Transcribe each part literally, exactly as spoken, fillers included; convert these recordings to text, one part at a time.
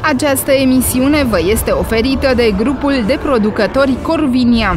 Această emisiune vă este oferită de grupul de producători Corvinia.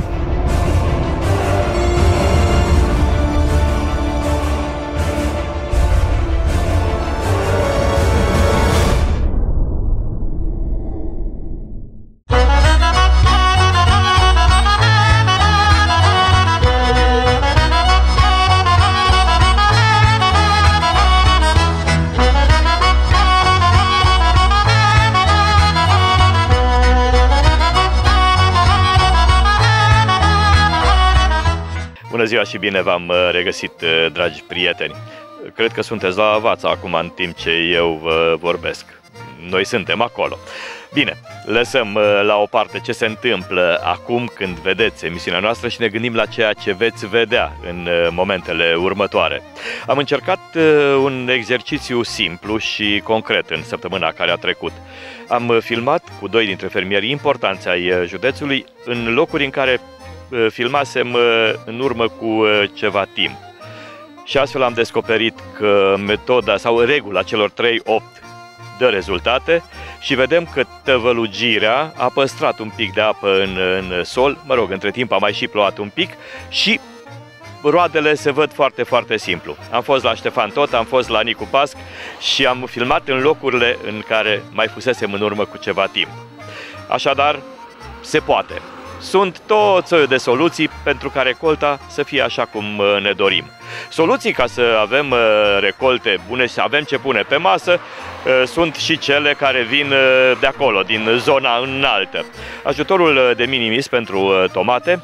Bună ziua și bine v-am regăsit, dragi prieteni! Cred că sunteți la față acum în timp ce eu vă vorbesc. Noi suntem acolo. Bine, lăsăm la o parte ce se întâmplă acum când vedeți emisiunea noastră și ne gândim la ceea ce veți vedea în momentele următoare. Am încercat un exercițiu simplu și concret în săptămâna care a trecut. Am filmat cu doi dintre fermieri importanți ai județului în locuri în care filmasem în urmă cu ceva timp. Și astfel am descoperit că metoda sau regula celor trei opt dă rezultate și vedem că tăvălugirea a păstrat un pic de apă în, în sol, mă rog, între timp a mai și plouat un pic și roadele se văd foarte, foarte simplu. Am fost la Ștefan Tot, am fost la Nicu Pasc și am filmat în locurile în care mai fusesem în urmă cu ceva timp. Așadar, se poate. Sunt tot soiul de soluții pentru ca recolta să fie așa cum ne dorim. Soluții ca să avem recolte bune și să avem ce pune pe masă sunt și cele care vin de acolo, din zona înaltă. Ajutorul de minimis pentru tomate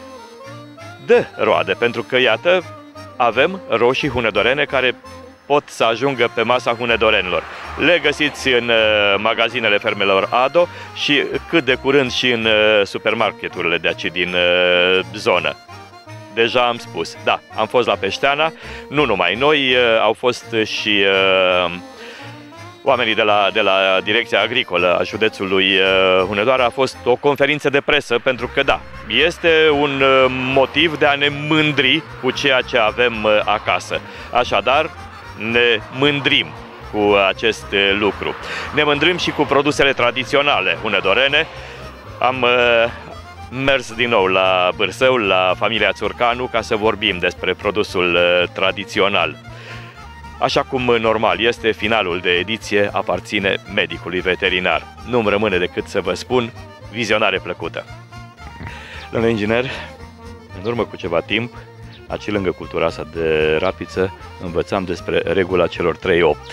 dă roade, pentru că, iată, avem roșii hunedorene care pot să ajungă pe masa hunedorenilor. Le găsiți în magazinele fermelor Ado și cât de curând și în supermarketurile de aici din zonă. Deja am spus, da, am fost la Peșteana, nu numai noi, au fost și uh, oamenii de la, de la Direcția Agricolă a județului Hunedoara. A fost o conferință de presă pentru că, da, este un motiv de a ne mândri cu ceea ce avem acasă. Așadar, ne mândrim cu acest lucru. Ne mândrim și cu produsele tradiționale hunedorene. Am uh, mers din nou la Bârsău, la familia Țurcanu, ca să vorbim despre produsul uh, tradițional. Așa cum normal este, finalul de ediție aparține medicului veterinar. Nu-mi rămâne decât să vă spun, vizionare plăcută. Domnule inginer, în urmă cu ceva timp, aici lângă cultura asta de rapiță, învățam despre regula celor trei opt.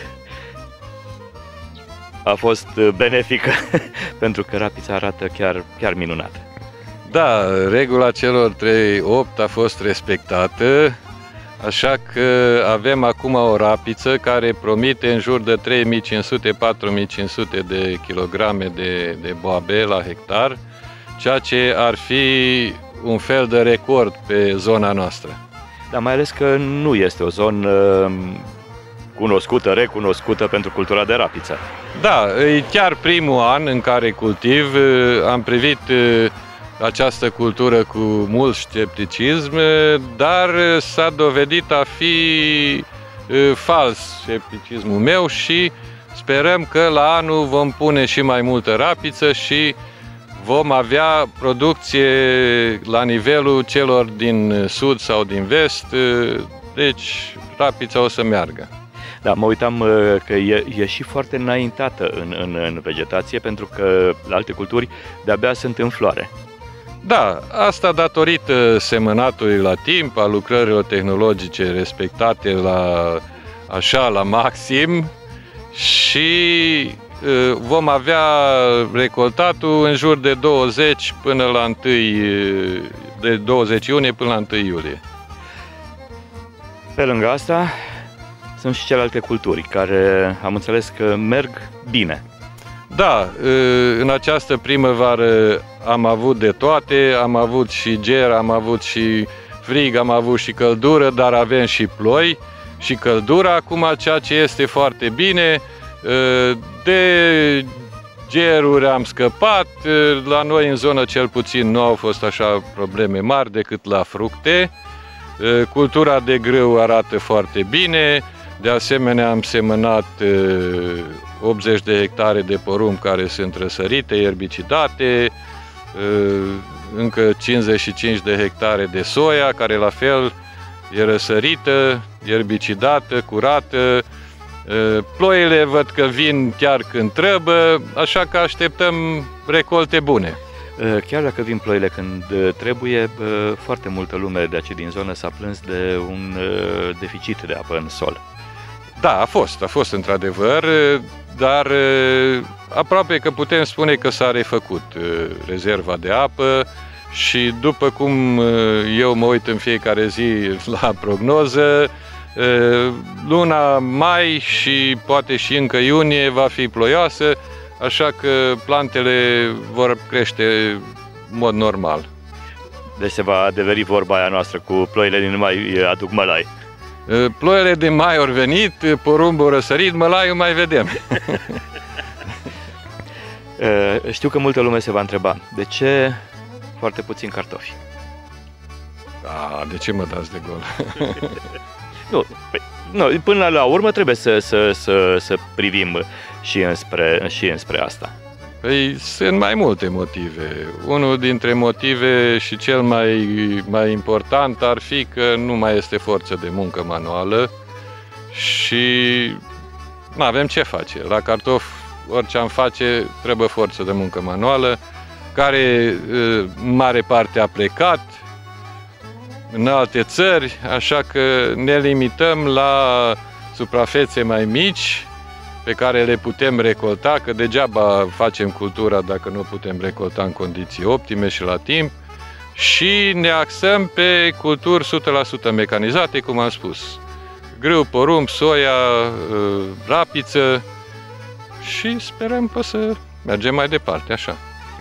A fost benefică pentru că rapița arată chiar, chiar minunată. Da, regula celor trei opt a fost respectată, așa că avem acum o rapiță care promite în jur de trei mii cinci sute - patru mii cinci sute de kilograme de, de boabe la hectar, ceea ce ar fi un fel de record pe zona noastră. Dar mai ales că nu este o zonă cunoscută, recunoscută pentru cultura de rapiță. Da, e chiar primul an în care cultiv. Am privit această cultură cu mult scepticism, dar s-a dovedit a fi fals scepticismul meu și sperăm că la anul vom pune și mai multă rapiță și vom avea producție la nivelul celor din sud sau din vest, deci rapița o să meargă. Da, mă uitam că e, e și foarte înaintată în, în, în vegetație, pentru că la alte culturi de-abia sunt în floare. Da, asta datorită semănatului la timp, a lucrărilor tehnologice respectate la, așa, la maxim și vom avea recoltatul în jur de douăzeci până la întâi, de douăzeci iunie până la întâi iulie. Pe lângă asta sunt și celelalte culturi care am înțeles că merg bine. Da, în această primăvară am avut de toate, am avut și ger, am avut și frig, am avut și căldură, dar avem și ploi și căldură acum, ceea ce este foarte bine. De geruri am scăpat, la noi în zonă cel puțin nu au fost așa probleme mari decât la fructe. Cultura de grâu arată foarte bine, de asemenea am semănat optzeci de hectare de porumb care sunt răsărite, erbicidate, încă cincizeci și cinci de hectare de soia, care la fel e răsărită, erbicidată, curată. Ploile văd că vin chiar când trebuie, așa că așteptăm recolte bune. Chiar dacă vin ploile când trebuie, foarte multă lume de aici din zonă s-a plâns de un deficit de apă în sol. Da, a fost, a fost într-adevăr, dar aproape că putem spune că s-a refăcut rezerva de apă și după cum eu mă uit în fiecare zi la prognoză, luna mai și poate și încă iunie va fi ploioasă, așa că plantele vor crește în mod normal. Deci se va adeveri vorba aia noastră cu ploile din mai aduc mălai. Ploile din mai au venit, porumbul răsărit, mălaiul mai vedem. Știu că multă lume se va întreba, de ce foarte puțin cartofi? A, de ce mă dați de gol? Nu, păi, nu, până la urmă trebuie să, să, să, să privim și înspre, și înspre asta. Păi sunt mai multe motive. Unul dintre motive și cel mai, mai important ar fi că nu mai este forță de muncă manuală și nu avem ce face. La cartofi, orice am face, trebuie forță de muncă manuală, care în mare parte a plecat în alte țări, așa că ne limităm la suprafețe mai mici pe care le putem recolta, că degeaba facem cultura dacă nu putem recolta în condiții optime și la timp, și ne axăm pe culturi o sută la sută mecanizate, cum am spus. Grâu, porumb, soia, rapiță și sperăm că să mergem mai departe, așa.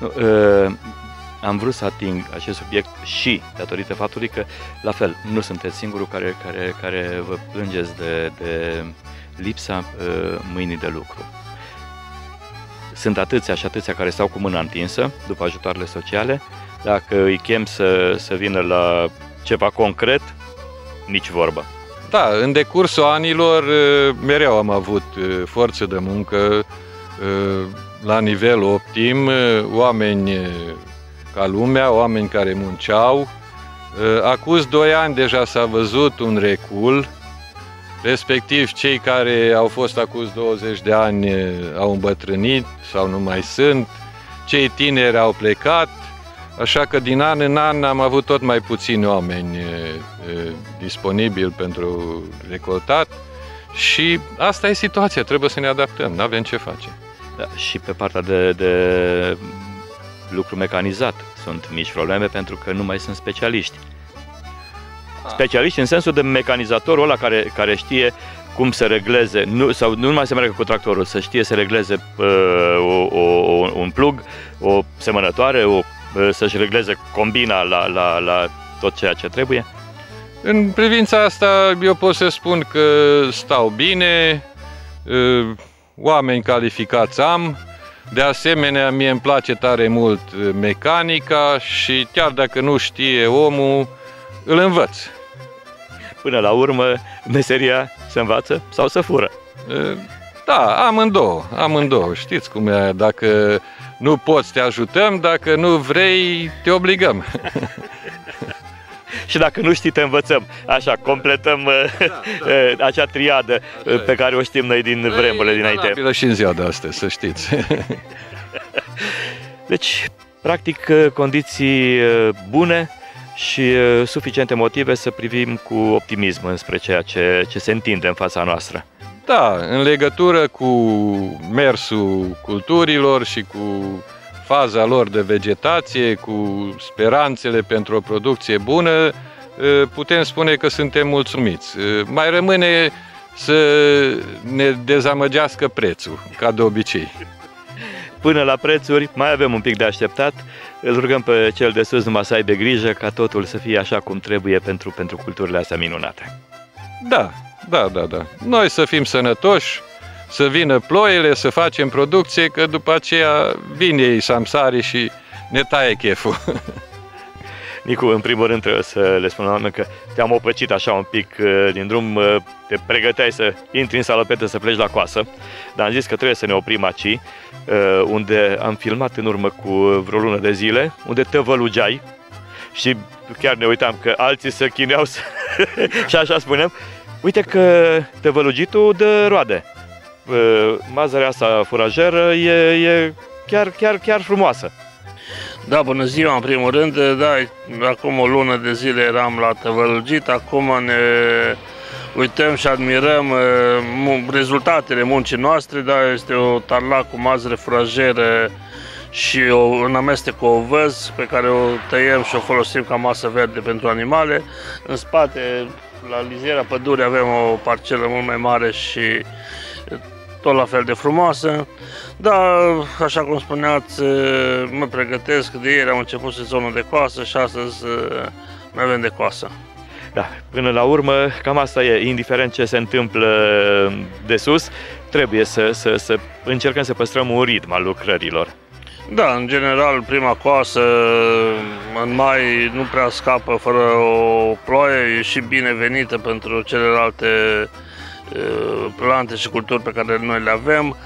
Am vrut să ating acest subiect și datorită faptului că, la fel, nu sunteți singurul care, care, care vă plângeți de, de lipsa uh, mâinii de lucru. Sunt atâția și atâția care stau cu mâna întinsă după ajutoarele sociale. Dacă îi chem să, să vină la ceva concret, nici vorbă. Da, în decursul anilor mereu am avut forță de muncă la nivel optim, oameni ca lumea, oameni care munceau. Acuz doi ani deja s-a văzut un recul, respectiv cei care au fost acuz douăzeci de ani au îmbătrânit sau nu mai sunt, cei tineri au plecat, așa că din an în an am avut tot mai puțini oameni disponibili pentru recoltat și asta e situația, trebuie să ne adaptăm, nu avem ce face. Da, și pe partea de, de lucru mecanizat sunt mici probleme pentru că nu mai sunt specialiști. Specialiști în sensul de mecanizatorul ăla care, care știe cum să regleze, nu, sau nu numai să meargă cu tractorul, să știe să regleze uh, o, o, un plug, o semănătoare, o, uh, să-și regleze combina la, la, la tot ceea ce trebuie. În privința asta eu pot să spun că stau bine, uh, oameni calificați am, de asemenea mie îmi place tare mult mecanica și chiar dacă nu știe omul, îl învăț. Până la urmă, meseria se învață sau se fură? Da, amândouă, amândouă. Știți cum e, dacă nu poți, te ajutăm, dacă nu vrei, te obligăm. Și dacă nu știi, te învățăm. Așa, completăm da, da. acea triadă Așa pe e. care o știm noi din vremurile dinainte. E și în ziua de astăzi, să știți. Deci, practic, condiții bune și suficiente motive să privim cu optimism înspre ceea ce, ce se întinde în fața noastră. Da, în legătură cu mersul culturilor și cu faza lor de vegetație, cu speranțele pentru o producție bună, putem spune că suntem mulțumiți. Mai rămâne să ne dezamăgească prețul, ca de obicei. Până la prețuri mai avem un pic de așteptat. Îl rugăm pe cel de sus numai să aibă grijă ca totul să fie așa cum trebuie pentru, pentru culturile astea minunate. Da, da, da, da. Noi să fim sănătoși, să vină ploile, să facem producție, că după aceea vin ei samsari și ne taie cheful. Nicu, în primul rând trebuie să le spun oameni că te-am opăcit așa un pic din drum, te pregăteai să intri în salopete să pleci la coasă, dar am zis că trebuie să ne oprim aici, unde am filmat în urmă cu vreo lună de zile, unde tăvălugeai și chiar ne uitam că alții se chineau să... și așa spuneam, uite că tăvălugitul dă roade. Mazărea asta furajeră e, e chiar, chiar, chiar frumoasă. Da, bună ziua, în primul rând, da, acum o lună de zile eram la tăvălugit, acum ne uităm și admirăm rezultatele muncii noastre, da, este o tarla cu mazăre furajeră și o, un amestec cu ovăz pe care o tăiem și o folosim ca masă verde pentru animale. În spate, la liziera pădure, avem o parcelă mult mai mare și tot la fel de frumoasă. Da, așa cum spuneați, mă pregătesc, de ieri am început sezonul de coasă și astăzi mai avem de coasă. Da, până la urmă, cam asta e, indiferent ce se întâmplă de sus, trebuie să, să, să încercăm să păstrăm un ritm al lucrărilor. Da, în general, prima coasă în mai nu prea scapă fără o ploaie, e și binevenită pentru celelalte plante și culturi pe care noi le avem.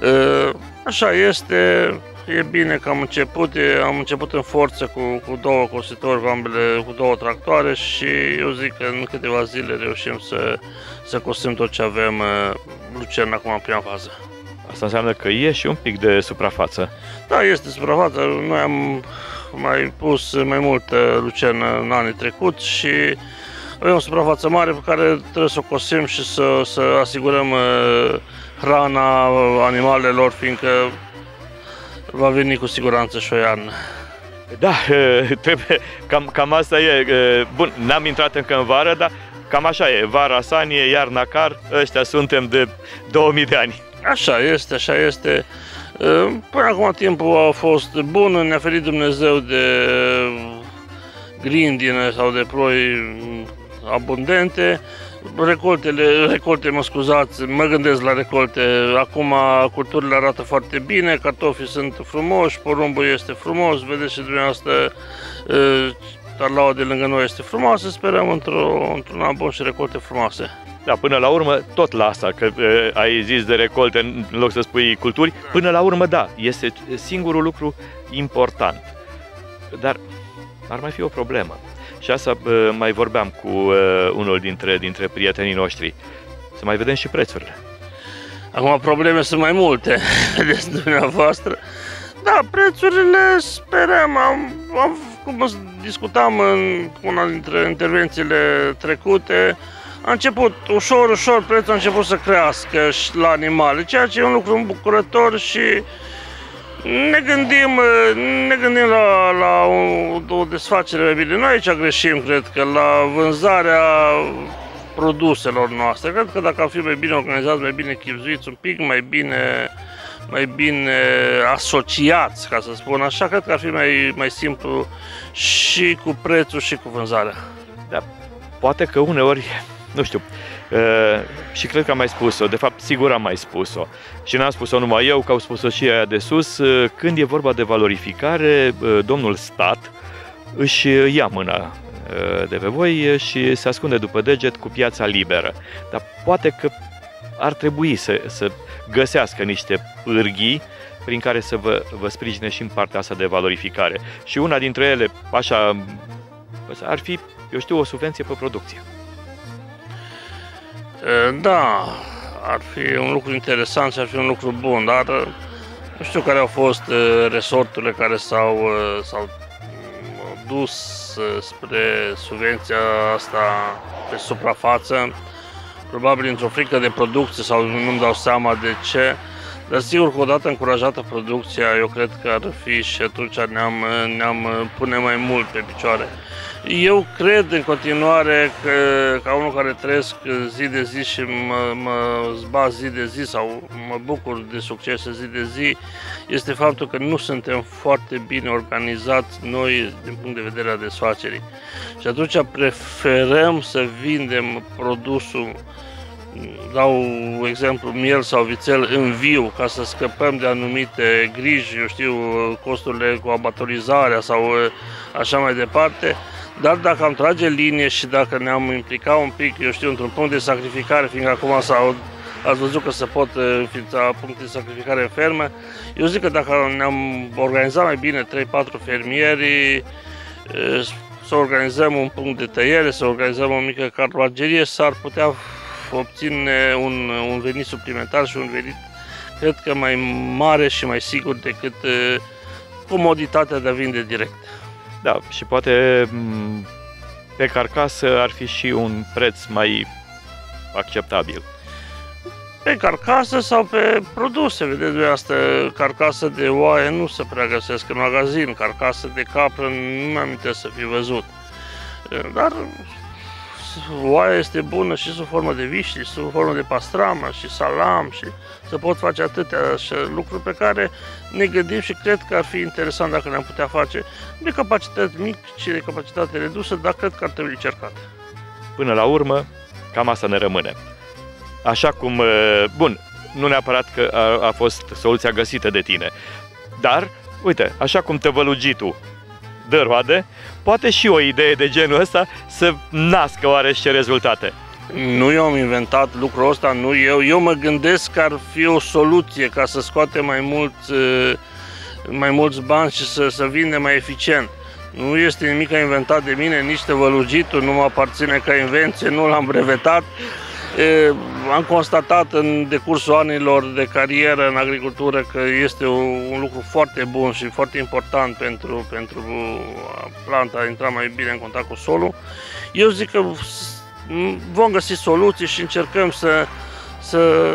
Așa este, e bine că am început, am început în forță cu, cu două cositori, cu ambele, cu două tractoare și eu zic că în câteva zile reușim să, să cosim tot ce avem lucern acum în prima fază. Asta înseamnă că e și un pic de suprafață. Da, este suprafață. Noi am mai pus mai multă lucernă în anii trecuți și avem o suprafață mare pe care trebuie să o cosim și să, să asigurăm hrana animalelor, fiindcă va veni cu siguranță și o iarnă. Da, trebuie, cam, cam asta e. Bun, n-am intrat încă în vară, dar cam așa e. Vara sanie, iarna car, ăștia suntem de două mii de ani. Așa este, așa este. Până acum timpul a fost bun, ne-a ferit Dumnezeu de grindine sau de ploi abundente. Recoltele, recolte, mă scuzați, mă gândesc la recolte. Acum culturile arată foarte bine, cartofii sunt frumoși, porumbul este frumos, vedeți și dumneavoastră, tarlaua de lângă noi este frumoasă, sperăm într-o, într-un an bun și recolte frumoase. Da, până la urmă, tot la asta, că e, ai zis de recolte în loc să spui culturi, până la urmă, da, este singurul lucru important. Dar ar mai fi o problemă. Și asta e, mai vorbeam cu e, unul dintre, dintre prietenii noștri. Să mai vedem și prețurile. Acum probleme sunt mai multe de dumneavoastră. Da, prețurile sperăm, am, am, cum discutam în una dintre intervențiile trecute, a început ușor, ușor, prețul a început să crească și la animale, ceea ce e un lucru îmbucurător și ne gândim, ne gândim la, la o, o desfacere mai bine. Noi aici greșim, cred că, la vânzarea produselor noastre. Cred că dacă am fi mai bine organizați, mai bine chipzuiți, un pic mai bine, mai bine asociați, ca să spun așa, cred că ar fi mai, mai simplu și cu prețul și cu vânzarea. Da, poate că uneori, nu știu, uh, și cred că am mai spus-o, de fapt sigur am mai spus-o și n-am spus-o numai eu, că au spus-o și aia de sus, uh, când e vorba de valorificare, uh, domnul stat își ia mâna uh, de pe voi și se ascunde după deget cu piața liberă. Dar poate că ar trebui să, să găsească niște pârghii prin care să vă, vă sprijine și în partea asta de valorificare. Și una dintre ele, așa, ar fi, eu știu, o subvenție pe producție. Da, ar fi un lucru interesant și ar fi un lucru bun, dar nu știu care au fost resorturile care s-au s-au dus spre subvenția asta pe suprafață, probabil într-o frică de producție sau nu-mi dau seama de ce, dar sigur că odată încurajată producția, eu cred că ar fi și atunci ne-am ne-am pune mai mult pe picioare. Eu cred în continuare că, ca unul care trăiesc zi de zi și mă, mă zbat zi de zi sau mă bucur de succese zi de zi, este faptul că nu suntem foarte bine organizați noi din punct de vedere a desfacerii. Și atunci preferăm să vindem produsul, dau exemplu, miel sau vițel în viu, ca să scăpăm de anumite griji, eu știu, costurile cu abatorizarea sau așa mai departe, Dar dacă am trage linie și dacă ne-am implicat un pic, eu știu, într-un punct de sacrificare, fiindcă acum s-au, ați văzut că se pot înființa puncte de sacrificare în fermă, eu zic că dacă ne-am organizat mai bine trei patru fermieri, să organizăm un punct de tăiere, să organizăm o mică cartoagerie, s-ar putea obține un, un venit suplimentar și un venit, cred că, mai mare și mai sigur decât comoditatea de a vinde direct. Da, și poate pe carcasă ar fi și un preț mai acceptabil. Pe carcasă sau pe produse, vedeți dumneavoastră, carcasă de oaie nu se prea găsesc în magazin, carcasă de capră nu mi-am interes să fi văzut. Dar oaia este bună și sub formă de viști, și sub formă de pastramă și salam și se pot face atâtea lucruri pe care ne gândim și cred că ar fi interesant dacă ne-am putea face de capacitate mică și de capacitate redusă, dar cred că ar trebui încercat. Până la urmă, cam asta ne rămâne. Așa cum, bun, nu neapărat că a, a fost soluția găsită de tine, dar, uite, așa cum tăvălugitul dă roade, poate și o idee de genul ăsta să nască oarește rezultate. Nu eu am inventat lucrul ăsta, nu eu. Eu mă gândesc că ar fi o soluție ca să scoatem mai mulți, mai mulți bani și să, să vindem mai eficient. Nu este nimic inventat de mine, nici tăvălugitul, nu mă aparține ca invenție, nu l-am brevetat. E, am constatat în decursul anilor de carieră în agricultură că este un, un lucru foarte bun și foarte important pentru, pentru planta a intra mai bine în contact cu solul. Eu zic că vom găsi soluții și încercăm să, să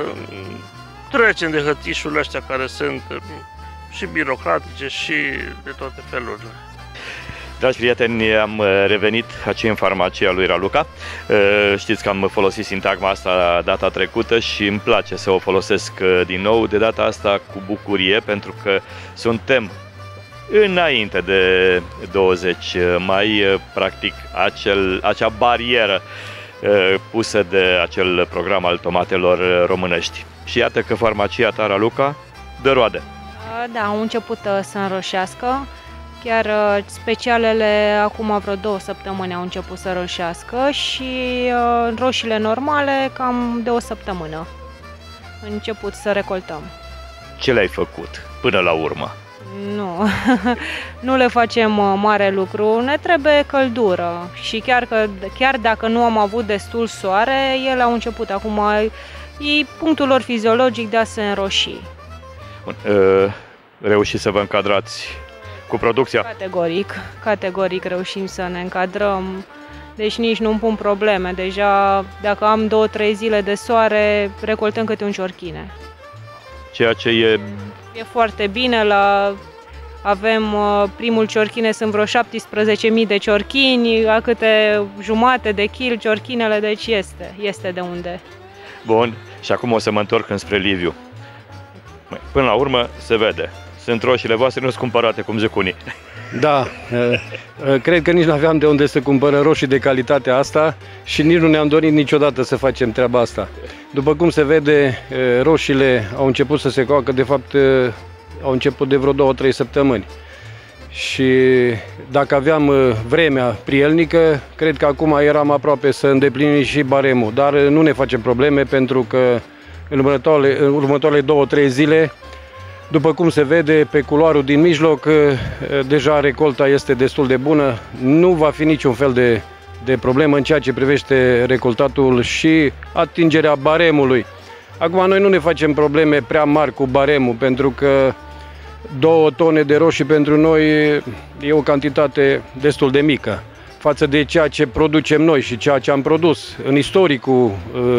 trecem de hățișurile astea care sunt și birocratice și de toate felurile. Dragi prieteni, am revenit aici în farmacia lui Raluca. Știți că am folosit sintagma asta data trecută și îmi place să o folosesc din nou, de data asta cu bucurie, pentru că suntem înainte de douăzeci mai, practic acel, acea barieră pusă de acel program al tomatelor românești. Și iată că farmacia ta, Raluca, dă roade. Da, au început să înroșească. Chiar specialele acum vreo două săptămâni au început să roșească și roșiile normale cam de o săptămână. Am început să recoltăm. Ce le-ai făcut până la urmă? Nu, nu le facem mare lucru, ne trebuie căldură și chiar, că, chiar dacă nu am avut destul soare, ele au început acum, e punctul lor fiziologic de a se înroși. Bun, reușiți să vă încadrați cu producția? Categoric, categoric reușim să ne încadrăm, deci nici nu-mi pun probleme. Deja dacă am două, trei zile de soare, recoltăm câte un ciorchine. Ceea ce e... E foarte bine, la... avem primul ciorchine, sunt vreo șaptesprezece mii de ciorchini, la câte jumate de kil ciorchinele, deci este, este de unde. Bun, și acum o să mă întorc înspre Liviu. Până la urmă se vede. Sunt roșiile voastre, nu sunt cumpărate, cum zic unii. Da, cred că nici nu aveam de unde să cumpărăm roșii de calitatea asta și nici nu ne-am dorit niciodată să facem treaba asta. După cum se vede, roșiile au început să se coacă, de fapt au început de vreo două, trei săptămâni. Și dacă aveam vremea prielnică, cred că acum eram aproape să îndeplinim și baremul. Dar nu ne facem probleme pentru că în următoarele, în următoarele două, trei zile, după cum se vede pe culoarul din mijloc, deja recolta este destul de bună. Nu va fi niciun fel de, de problemă în ceea ce privește recoltatul și atingerea baremului. Acum noi nu ne facem probleme prea mari cu baremul, pentru că două tone de roșii pentru noi e o cantitate destul de mică față de ceea ce producem noi și ceea ce am produs în istoricul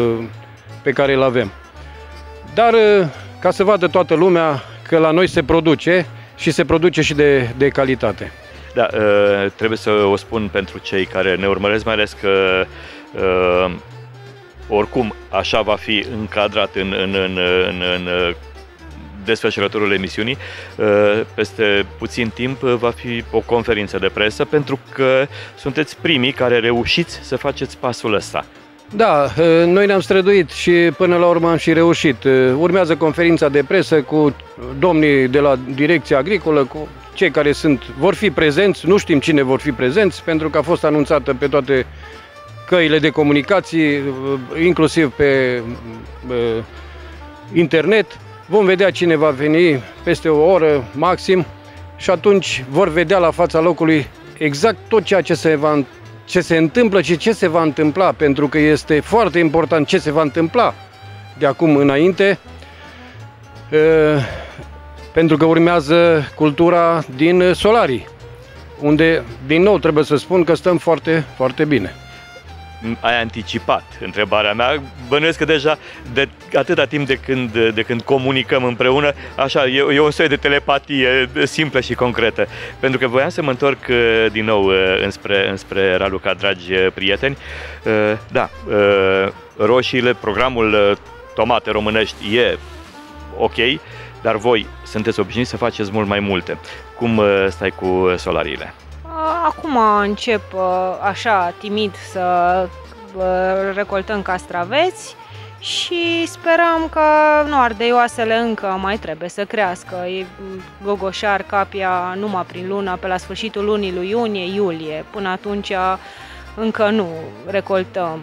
pe care îl avem. Dar ca să vadă toată lumea că la noi se produce și se produce și de, de calitate. Da, trebuie să o spun pentru cei care ne urmăresc, mai ales că oricum așa va fi încadrat în, în, în, în, în desfășurătorul emisiunii. Peste puțin timp va fi o conferință de presă, pentru că sunteți primii care reușiți să faceți pasul ăsta. Da, noi ne-am străduit și până la urmă am și reușit. Urmează conferința de presă cu domnii de la Direcția Agricolă, cu cei care sunt, vor fi prezenți, nu știm cine vor fi prezenți, pentru că a fost anunțată pe toate căile de comunicații, inclusiv pe uh, internet. Vom vedea cine va veni peste o oră maxim și atunci vor vedea la fața locului exact tot ceea ce se va ce se întâmplă și ce se va întâmpla, pentru că este foarte important ce se va întâmpla de acum înainte, pentru că urmează cultura din Solarii, unde, din nou, trebuie să spun că stăm foarte, foarte bine. Ai anticipat întrebarea mea. Bănuiesc că deja de atâta timp de când, de când comunicăm împreună, așa, e, e un soi de telepatie simplă și concretă. Pentru că voiam să mă întorc din nou înspre, înspre Raluca, dragi prieteni. Da, roșiile, programul Tomate Românești e ok, dar voi sunteți obișnuiți să faceți mult mai multe. Cum stai cu solariile? Acum încep așa timid să recoltăm castraveți și sperăm că nu, ardeioasele încă mai trebuie să crească. E gogoșar, capia numai prin luna, pe la sfârșitul lunii lui iunie, iulie. Până atunci încă nu recoltăm.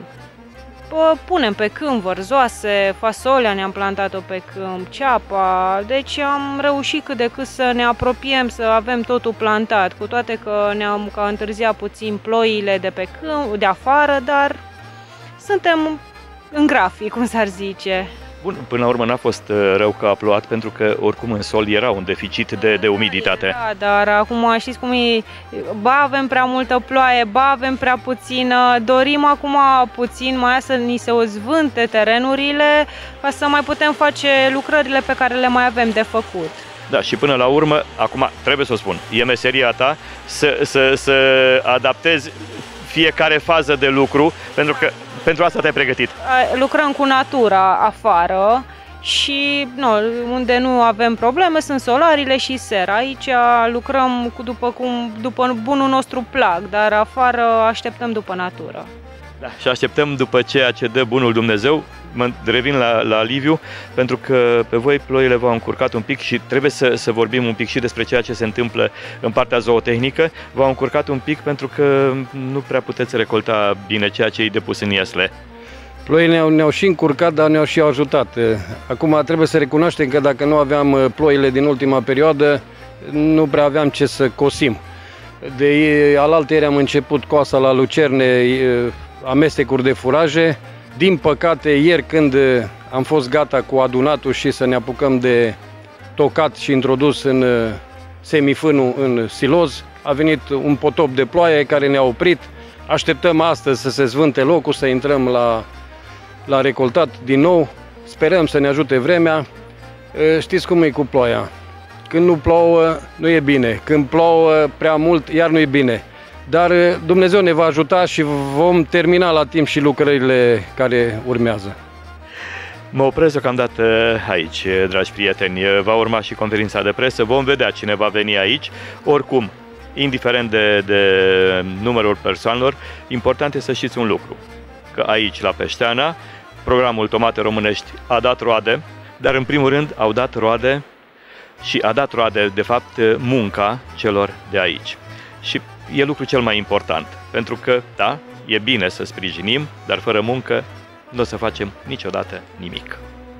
Punem pe câmp vărzoase, fasolea ne-am plantat-o pe câmp, ceapa, deci am reușit cât de cât să ne apropiem, să avem totul plantat, cu toate că ne-am că întârziat puțin ploile de pe câmp, de afară, dar suntem în grafic, cum s-ar zice. Bun, până la urmă n-a fost rău că a plouat, pentru că oricum în sol era un deficit de, de umiditate. Da, dar acum știți cum e, ba avem prea multă ploaie, ba avem prea puțină, dorim acum puțin mai să ni se ozvânte terenurile ca să mai putem face lucrările pe care le mai avem de făcut. Da, și până la urmă, acum trebuie să o spun, e meseria ta să, să, să adaptezi fiecare fază de lucru, pentru că pentru asta te-ai pregătit. Lucrăm cu natura afară și nu, unde nu avem probleme sunt solariile și sera. Aici lucrăm cu, după, cum, după bunul nostru plac, dar afară așteptăm după natură. Da, și așteptăm după ceea ce dă bunul Dumnezeu. Mă revin la, la Liviu, pentru că pe voi ploile v-au încurcat un pic și trebuie să, să vorbim un pic și despre ceea ce se întâmplă în partea zootehnică. V-au încurcat un pic pentru că nu prea puteți recolta bine ceea ce e depus în iesle. Ploile ne-au, ne-au și încurcat, dar ne-au și ajutat. Acum trebuie să recunoaștem că dacă nu aveam ploile din ultima perioadă, nu prea aveam ce să cosim. De alaltăieri am început coasa la lucerne, amestecuri de furaje. Din păcate, ieri când am fost gata cu adunatul și să ne apucăm de tocat și introdus în semifânul în siloz, a venit un potop de ploaie care ne-a oprit. Așteptăm astăzi să se zvânte locul, să intrăm la, la recoltat din nou. Sperăm să ne ajute vremea. Știți cum e cu ploaia? Când nu plouă, nu e bine. Când plouă prea mult, iar nu e bine. Dar Dumnezeu ne va ajuta și vom termina la timp și lucrările care urmează. Mă opresc deocamdată aici, dragi prieteni. Va urma și conferința de presă. Vom vedea cine va veni aici. Oricum, indiferent de, de numărul persoanelor, important este să știți un lucru. Că aici, la Peșteana, programul Tomate Românești a dat roade, dar în primul rând au dat roade și a dat roade, de fapt, munca celor de aici. Și e lucru cel mai important, pentru că, da, e bine să sprijinim, dar fără muncă nu o să facem niciodată nimic.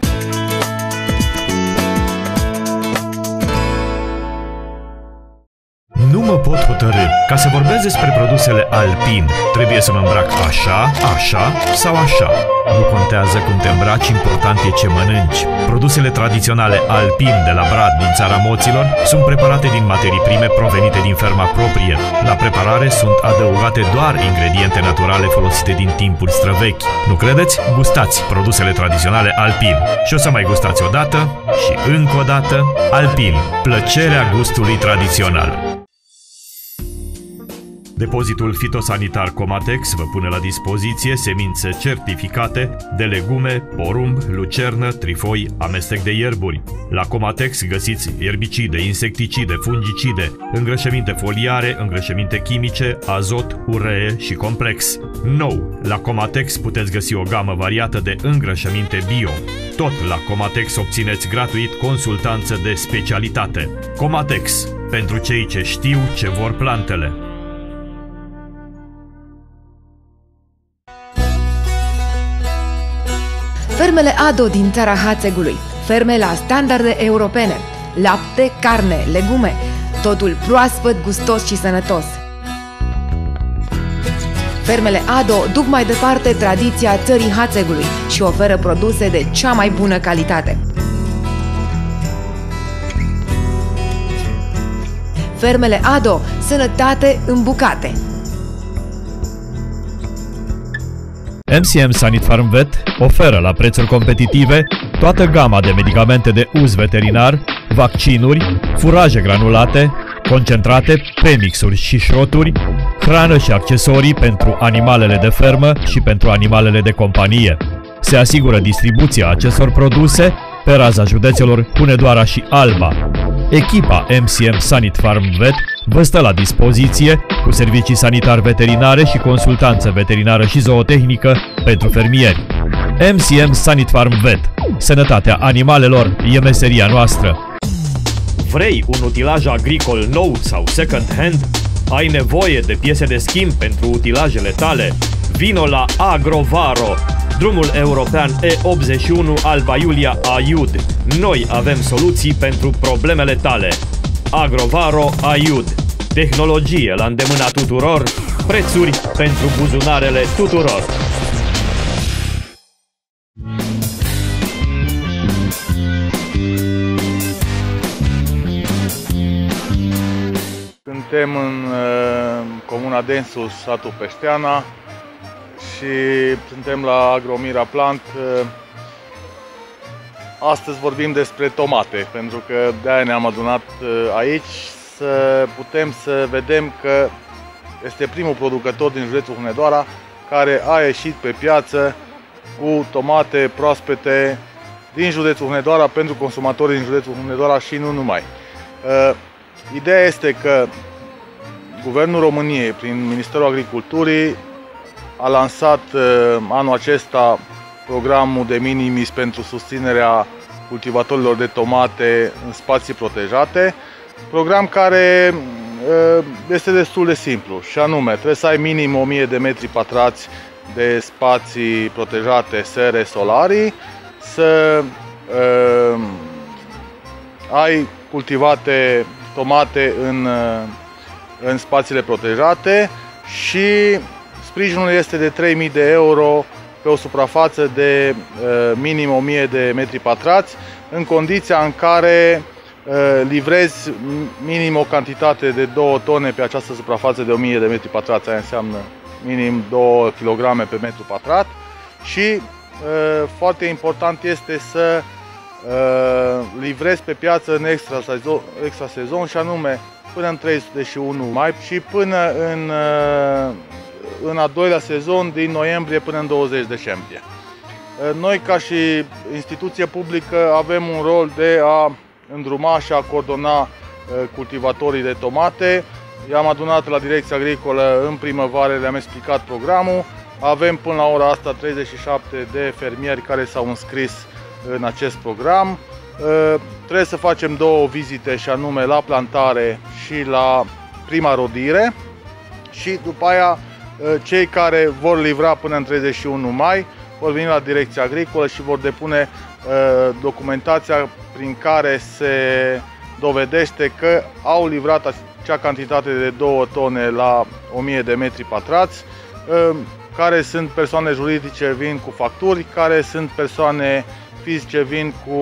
Nu mă pot hotărî. Ca să vorbesc despre produsele Alpin, trebuie să mă îmbrac așa, așa sau așa. Nu contează cum te îmbraci, important e ce mănânci. Produsele tradiționale Alpin de la Brad din țara Moților sunt preparate din materii prime provenite din ferma proprie. La preparare sunt adăugate doar ingrediente naturale folosite din timpuri străvechi. Nu credeți? Gustați produsele tradiționale Alpin. Și o să mai gustați o dată și încă o dată. Alpin. Plăcerea gustului tradițional. Depozitul fitosanitar Comatex vă pune la dispoziție semințe certificate de legume, porumb, lucernă, trifoi, amestec de ierburi. La Comatex găsiți erbicide, insecticide, fungicide, îngrășăminte foliare, îngrășăminte chimice, azot, uree și complex. Nou, la Comatex puteți găsi o gamă variată de îngrășăminte bio. Tot la Comatex obțineți gratuit consultanță de specialitate. Comatex. pentru cei ce știu ce vor plantele. Fermele Ado din țara Hațegului, ferme la standarde europene, lapte, carne, legume, totul proaspăt, gustos și sănătos. Fermele Ado duc mai departe tradiția țării Hațegului și oferă produse de cea mai bună calitate. Fermele Ado, sănătate în bucate. M C M Sanitfarm Vet oferă la prețuri competitive toată gama de medicamente de uz veterinar, vaccinuri, furaje granulate, concentrate, premixuri și șroturi, hrană și accesorii pentru animalele de fermă și pentru animalele de companie. Se asigură distribuția acestor produse pe raza județelor Hunedoara și Alba. Echipa M C M Sanitfarm Vet vă stă la dispoziție cu servicii sanitar-veterinare și consultanță veterinară și zootehnică pentru fermieri. M C M Sanitfarm Vet. Sănătatea animalelor e meseria noastră. Vrei un utilaj agricol nou sau second hand? Ai nevoie de piese de schimb pentru utilajele tale? Vino la Agrovaro, drumul european E optzeci și unu Alba Iulia Aiud. Noi avem soluții pentru problemele tale. Agrovaro Aiud. Tehnologie la îndemâna tuturor, prețuri pentru buzunarele tuturor. Suntem în uh, comuna Densus, satul Peșteana, și suntem la Agromira Plant. Uh, astăzi vorbim despre tomate, pentru că de-aia ne-am adunat uh, aici, să putem să vedem că este primul producător din județul Hunedoara care a ieșit pe piață cu tomate proaspete din județul Hunedoara pentru consumatorii din județul Hunedoara și nu numai. Uh, ideea este că Guvernul României, prin Ministerul Agriculturii, a lansat uh, anul acesta programul de minimis pentru susținerea cultivatorilor de tomate în spații protejate, program care uh, este destul de simplu, și anume trebuie să ai minim o mie de metri pătrați de spații protejate serre solarii, să uh, ai cultivate tomate în uh, în spațiile protejate și sprijinul este de trei mii de euro pe o suprafață de uh, minim o mie de metri pătrați, în condiția în care uh, livrezi minim o cantitate de două tone pe această suprafață de o mie de metri pătrați, aia înseamnă minim două kilograme pe metru pătrat, și uh, foarte important este să uh, livrezi pe piață în extra sezon, extra sezon, și anume până în treizeci și unu mai și până în, în a doilea sezon, din noiembrie până în douăzeci decembrie. Noi, ca și instituție publică, avem un rol de a îndruma și a coordona cultivatorii de tomate. I-am adunat la Direcția Agricolă în primăvară, le-am explicat programul. Avem până la ora asta treizeci și șapte de fermieri care s-au înscris în acest program. Trebuie să facem două vizite, și anume la plantare și la prima rodire, și după aia cei care vor livra până în treizeci și unu mai vor veni la Direcția Agricolă și vor depune documentația prin care se dovedește că au livrat acea cantitate de două tone la o mie de metri pătrați, care sunt persoane juridice, vin cu facturi, care sunt persoane fizice, vin cu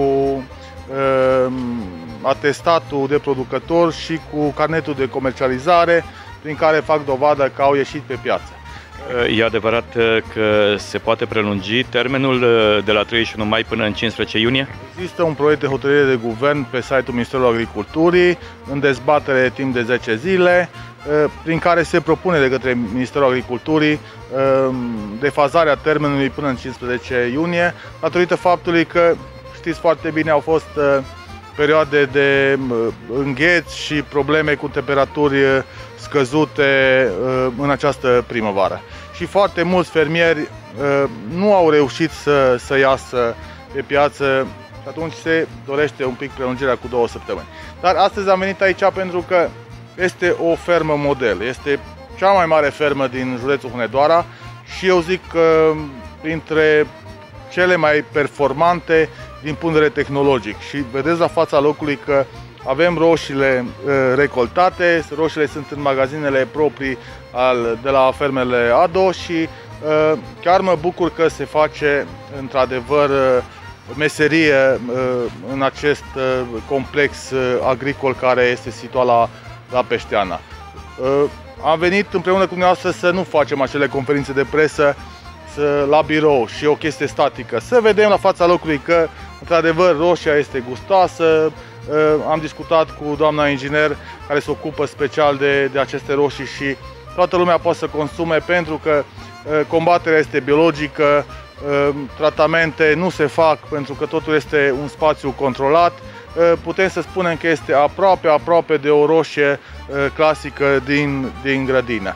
atestatul de producător și cu carnetul de comercializare, prin care fac dovadă că au ieșit pe piață. E adevărat că se poate prelungi termenul de la treizeci și unu mai până în cincisprezece iunie? Există un proiect de hotărâre de guvern pe site-ul Ministerului Agriculturii, în dezbatere timp de zece zile, prin care se propune de către Ministerul Agriculturii defazarea termenului până în cincisprezece iunie, datorită faptului că, știți foarte bine, au fost perioade de îngheț și probleme cu temperaturi scăzute în această primăvară. Și foarte mulți fermieri nu au reușit să, să iasă pe piață, și atunci se dorește un pic prelungirea cu două săptămâni. Dar astăzi am venit aici pentru că este o fermă model, este cea mai mare fermă din județul Hunedoara și eu zic că printre cele mai performante din punct de vedere tehnologic. Și vedeți la fața locului că avem roșiile recoltate, roșiile sunt în magazinele proprii al, de la fermele Ado și chiar mă bucur că se face într-adevăr meserie în acest complex agricol care este situat la, la Peșteana. Am venit împreună cu dumneavoastră să nu facem acele conferințe de presă să, la birou și o chestie statică, să vedem la fața locului că într-adevăr roșia este gustoasă. Am discutat cu doamna inginer care se ocupă special de, de aceste roșii și toată lumea poate să consume pentru că combaterea este biologică, tratamente nu se fac pentru că totul este un spațiu controlat. Putem să spunem că este aproape, aproape de o roșie clasică din, din grădină.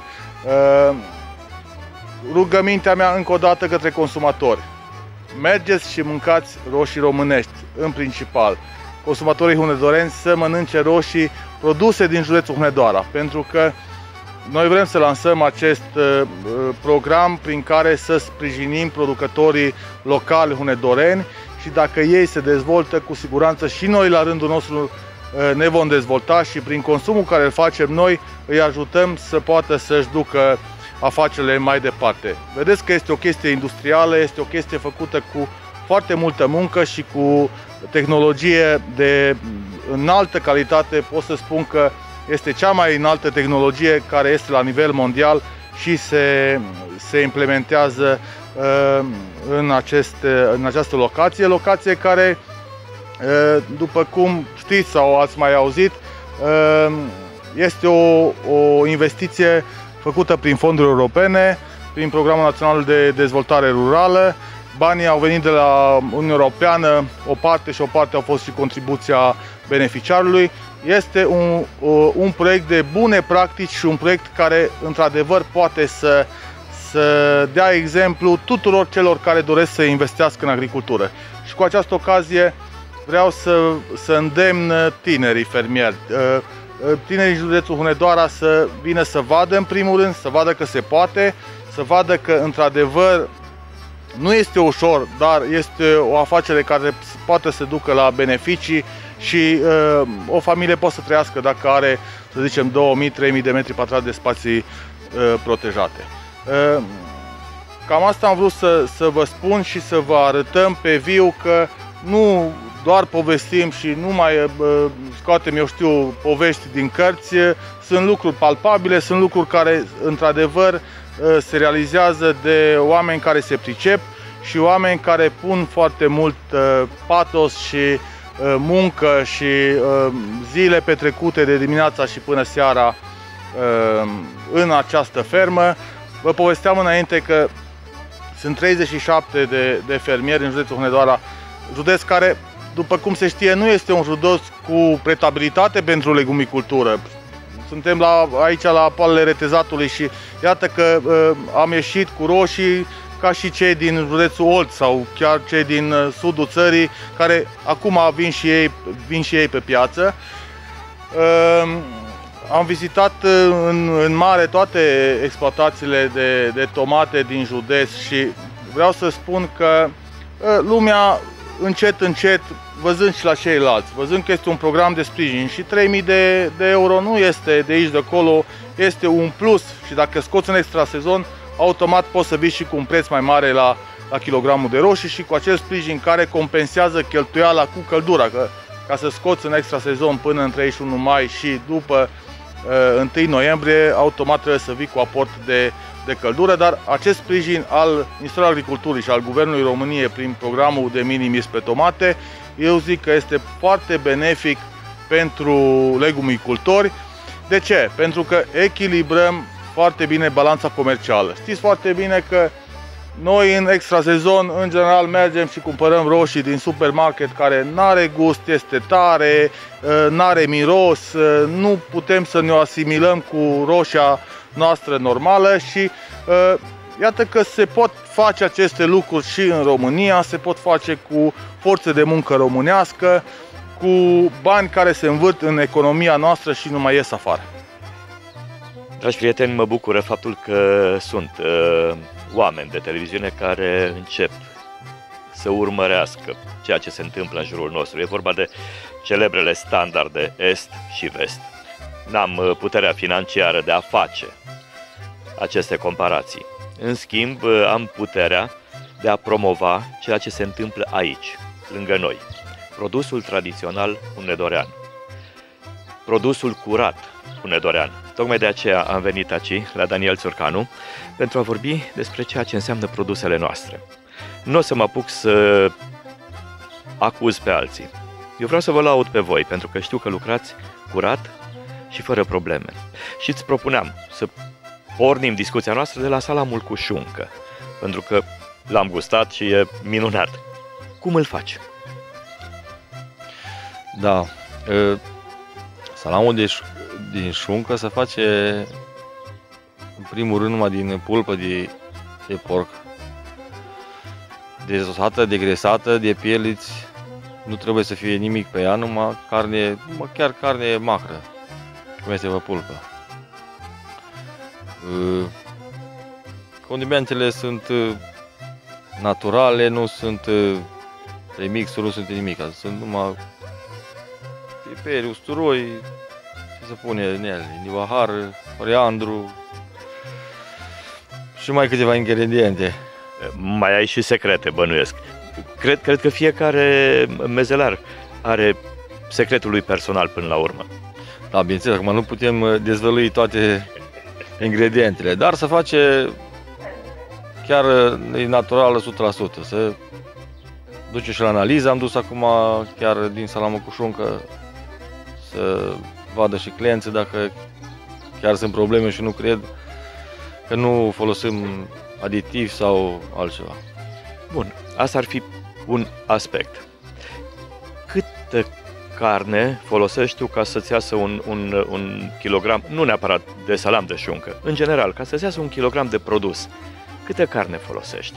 Rugămintea mea încă o dată către consumatori. Mergeți și mâncați roșii românești, în principal. Consumatorii hunedoreni să mănânce roșii produse din județul Hunedoara, pentru că noi vrem să lansăm acest uh, program prin care să sprijinim producătorii locali hunedoreni și dacă ei se dezvoltă, cu siguranță și noi la rândul nostru uh, ne vom dezvolta și prin consumul care îl facem noi îi ajutăm să poată să-și ducă afacerile mai departe. Vedeți că este o chestie industrială, este o chestie făcută cu foarte multă muncă și cu tehnologie de înaltă calitate. Pot să spun că este cea mai înaltă tehnologie care este la nivel mondial și se, se implementează uh, în, aceste, în această locație. Locație care, uh, după cum știți sau ați mai auzit, uh, este o, o investiție făcută prin fonduri europene, prin Programul Național de Dezvoltare Rurală. Banii au venit de la Uniunea Europeană, o parte și o parte au fost și contribuția beneficiarului. Este un, un proiect de bune practici și un proiect care într-adevăr poate să, să dea exemplu tuturor celor care doresc să investească în agricultură. Și cu această ocazie vreau să, să îndemn tinerii fermieri, tinerii din județul Hunedoara să vină să vadă în primul rând, să vadă că se poate, să vadă că într-adevăr nu este ușor, dar este o afacere care poate să ducă la beneficii și uh, o familie poate să trăiască dacă are, să zicem, două mii trei mii de metri pătrați de spații uh, protejate. Uh, cam asta am vrut să, să vă spun și să vă arătăm pe viu că nu doar povestim și nu mai uh, scoatem, eu știu, povești din cărți, sunt lucruri palpabile, sunt lucruri care, într-adevăr, uh, se realizează de oameni care se pricep și oameni care pun foarte mult uh, patos și uh, muncă și uh, zile petrecute de dimineața și până seara uh, în această fermă. Vă povesteam înainte că sunt treizeci și șapte de, de fermieri în județul Hunedoara, județ care, după cum se știe, nu este un județ cu pretabilitate pentru legumicultură. Suntem la, aici la poalele retezatului și iată că uh, am ieșit cu roșii ca și cei din județul Olt sau chiar cei din uh, sudul țării, care acum vin și ei, vin și ei pe piață. Uh, am vizitat uh, în, în mare toate exploatațiile de, de tomate din județ și vreau să spun că uh, lumea încet, încet, văzând și la ceilalți, văzând că este un program de sprijin și trei mii de, de euro nu este de aici de acolo, este un plus și dacă scoți în extra sezon, automat poți să vii și cu un preț mai mare la, la kilogramul de roșii și cu acel sprijin care compensează cheltuiala cu căldura, că ca să scoți în extra sezon până în treizeci și unu mai și după uh, întâi noiembrie, automat trebuie să vii cu aport de, de căldură, dar acest sprijin al Ministerului Agriculturii și al Guvernului României prin programul de minimis pe tomate, eu zic că este foarte benefic pentru legumicultori. De ce? Pentru că echilibrăm foarte bine balanța comercială. Știți foarte bine că noi în extra sezon, în general, mergem și cumpărăm roșii din supermarket care n-are gust, este tare, n-are miros, nu putem să ne o asimilăm cu roșia noastră normală și iată că se pot face aceste lucruri și în România, se pot face cu forțe de muncă românească, cu bani care se învârt în economia noastră și nu mai ies afară. Dragi prieteni, mă bucură faptul că sunt uh, oameni de televiziune care încep să urmărească ceea ce se întâmplă în jurul nostru. E vorba de celebrele standarde Est și Vest. N-am puterea financiară de a face aceste comparații. În schimb, am puterea de a promova ceea ce se întâmplă aici, lângă noi. Produsul tradițional hunedorean. Produsul curat hunedorean. Tocmai de aceea am venit aici, la Daniel Țurcanu, pentru a vorbi despre ceea ce înseamnă produsele noastre. Nu o să mă apuc să acuz pe alții. Eu vreau să vă laud pe voi, pentru că știu că lucrați curat și fără probleme. Și îți propuneam să pornim discuția noastră de la salamul cu șuncă, pentru că l-am gustat și e minunat. Cum îl faci? Da, salamul de, din șuncă se face în primul rând numai din pulpă de, de porc, dezosată, degresată, de pieliți. Nu trebuie să fie nimic pe ea, numai carne, numai chiar carne macră, cum este pe pulpă. Condimentele sunt naturale, nu sunt remixuri, nu sunt nimic. Sunt numai piperi, usturoi, ce se pune în ele, nivahar, coriandru și mai câteva ingrediente. Mai ai și secrete, bănuiesc. Cred, cred că fiecare mezelar are secretul lui personal până la urmă. Da, bineînțeles, acum nu putem dezvălui toate ingredientele, dar se face chiar natural o sută la sută. Se duce și la analiză, am dus acum chiar din salamul cu șuncă să vadă și clienții dacă chiar sunt probleme și nu cred că nu folosim aditivi sau altceva. Bun, asta ar fi un aspect. Câtă carne folosești tu ca să-ți iasă un, un, un kilogram, nu neapărat de salam de șuncă, în general, ca să-ți iasă un kilogram de produs, câtă carne folosești?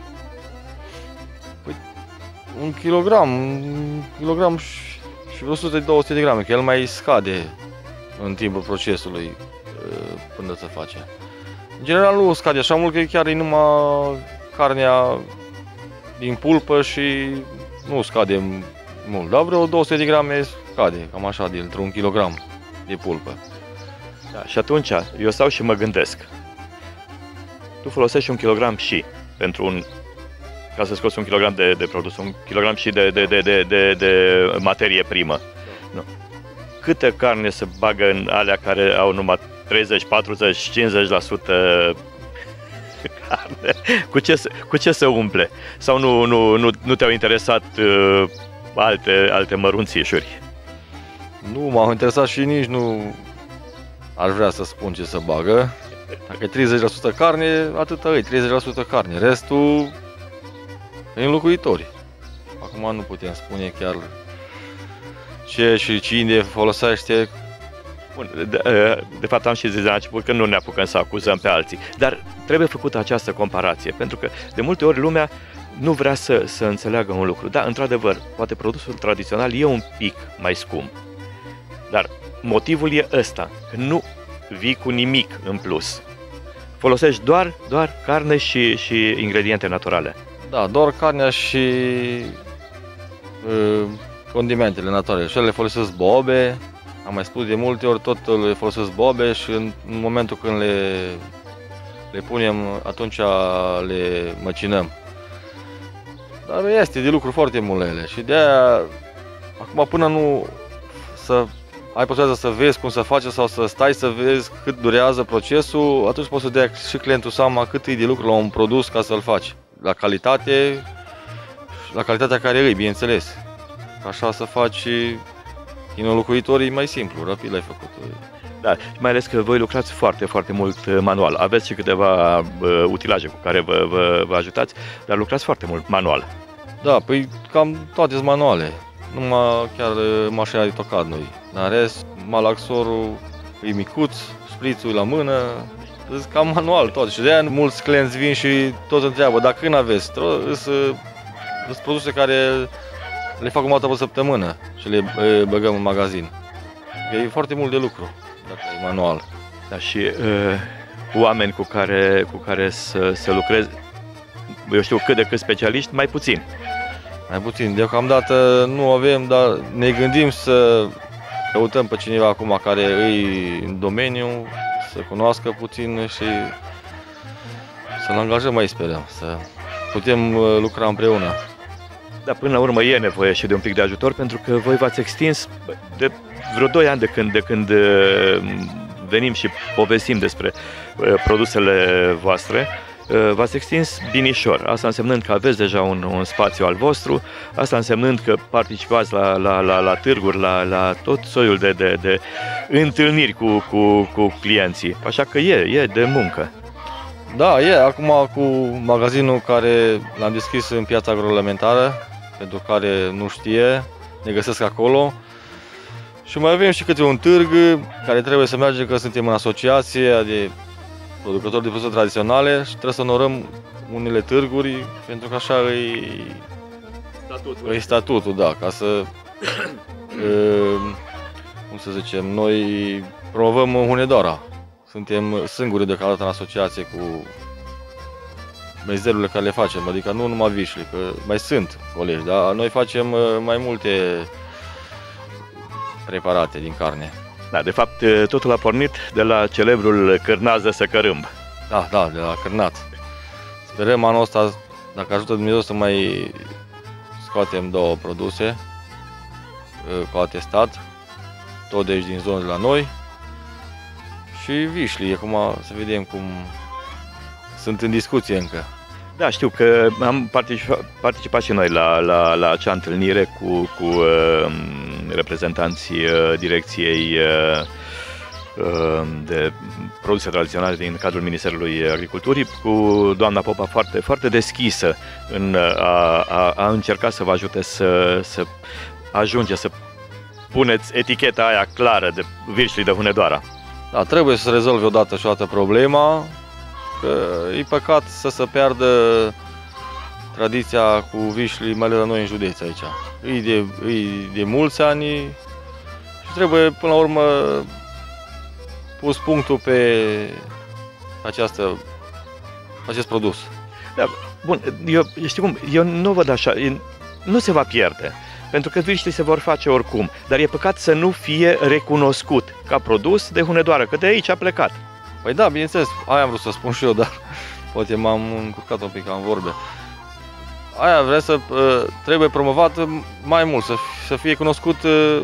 Păi, un kilogram, un kilogram și, și vreo o sută două sute de grame, că el mai scade în timpul procesului până se face. În general nu scade așa mult, că chiar e numai carnea din pulpă și nu scade mult, dar vreo două sute de grame scade, cam așa, dintr-un kilogram de pulpă. Da, și atunci eu stau și mă gândesc, tu folosești un kilogram și pentru un, ca să scoți un kilogram de, de produs, un kilogram și de, de, de, de, de, de materie primă. Nu. Câtă carne se bagă în alea care au numai treizeci, patruzeci, cincizeci la sută carne? Cu ce, cu ce se umple? Sau nu, nu, nu, nu te-au interesat uh, alte, alte mărunțișuri? Nu m-au interesat și nici nu aș vrea să spun ce să bagă. Dacă e treizeci la sută carne, atâta e, treizeci la sută carne. Restul e înlocuitori. Acum nu putem spune chiar ce și cine folosește. Bun, de, de fapt am și zis de la început că nu ne apucăm să acuzăm pe alții, dar trebuie făcută această comparație, pentru că de multe ori lumea nu vrea să, să înțeleagă un lucru. Da, într-adevăr, poate produsul tradițional e un pic mai scump, dar motivul e ăsta, că nu vii cu nimic în plus. Folosești doar, doar carne și, și ingrediente naturale. Da, doar carnea și uh, condimentele naturale. Și ele folosesc bobe. Am mai spus de multe ori, tot le folosesc bobe și în momentul când le, le punem, atunci le măcinăm. Dar este de lucru foarte mulele și de-aia, acum până nu să ai posibilitatea să vezi cum se face sau să stai să vezi cât durează procesul, atunci poți să dea și clientul seama cât e de lucru la un produs ca să-l faci. La calitate, la calitatea care îi, bineînțeles. Așa să faci. Din înlocuitorii mai simplu, rapid l-ai făcut. Da, mai ales că voi lucrați foarte, foarte mult manual. Aveți și câteva uh, utilaje cu care vă, vă, vă ajutați, dar lucrați foarte mult manual. Da, păi cam toate sunt manuale. Numai chiar mașina de tocat noi. În rest, malaxorul e micuț, sprițul la mână, sunt cam manual tot. Și de-aia mulți clienți vin și tot întreabă, dar când aveți? Sunt produse care le fac o dată pe săptămână și le uh, băgăm în magazin. E foarte mult de lucru, dacă e manual. Da, și uh, oameni cu care, cu care să, să lucrezi, eu știu, cât de cât specialiști, mai puțin. Mai puțin. Deocamdată nu avem, dar ne gândim să căutăm pe cineva acum care e în domeniu, să cunoască puțin și să-l angajăm aici, sperăm, să putem lucra împreună. Dar până la urmă e nevoie și de un pic de ajutor, pentru că voi v-ați extins de vreo doi ani de când, de când venim și povestim despre produsele voastre. V-ați extins binișor, asta însemnând că aveți deja un, un spațiu al vostru, asta însemnând că participați la, la, la, la târguri, la, la tot soiul de, de, de întâlniri cu, cu, cu clienții, așa că e, e de muncă. Da, e, acum cu magazinul care l-am deschis în piața agroalimentară, pentru care nu știe, ne găsesc acolo. Și mai avem și câte un târg care trebuie să mergem, că suntem în asociație de producători de produse tradiționale și trebuie să onorăm unele târguri, pentru că așa e statutul, e statutul da, ca să, cum să zicem, noi promovăm Hunedoara. Suntem singuri deocamdată în asociație cu mezelurile care le facem, adică nu numai vișli, că mai sunt colegi, dar noi facem mai multe preparate din carne. Da, de fapt, totul a pornit de la celebrul cârnaț de săcărâmb. Da, da, de la cârnat. Sperăm anul ăsta, dacă ajută Dumnezeu, să mai scoatem două produse cu atestat, tot de aici din zonă de la noi. Și vișlii, acum să vedem cum sunt în discuție încă. Da, știu că am participat, participat și noi la, la, la acea întâlnire cu, cu uh, reprezentanții uh, direcției uh, de produse tradiționale din cadrul Ministerului Agriculturii, cu doamna Popa foarte, foarte deschisă în a, a, a încerca să vă ajute să, să ajungeți să puneți eticheta aia clară de vișlii de Hunedoara. Da, trebuie să se rezolve odată și o dată problema, că e păcat să se piardă tradiția cu vișlii, mai ales la noi în județ aici. E de, e de mulți ani și trebuie până la urmă pus punctul pe această, acest produs. Da, bun, eu știu cum, eu nu văd așa, nu se va pierde. Pentru că vișlii se vor face oricum, dar e păcat să nu fie recunoscut ca produs de Hunedoară, că de aici a plecat. Păi da, bineînțeles, aia am vrut să spun și eu, dar poate m-am încurcat un pic în vorbe. Aia vrea să trebuie promovat mai mult, să, să fie cunoscut